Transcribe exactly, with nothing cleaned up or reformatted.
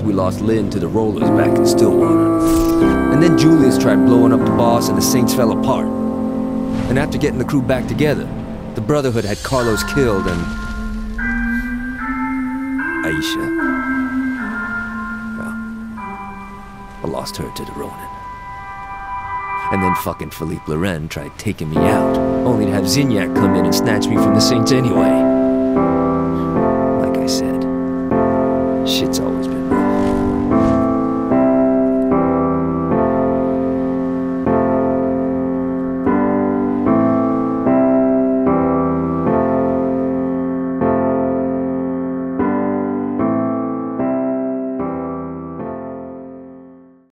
we lost Lynn to the rollers back in Stillwater. And then Julius tried blowing up the boss and the Saints fell apart. And after getting the crew back together, the Brotherhood had Carlos killed and... Aisha. Well, I lost her to the Ronin. And then fucking Philippe Loren tried taking me out, only to have Zinyak come in and snatch me from the Saints anyway. Like I said, shit's always been wrong.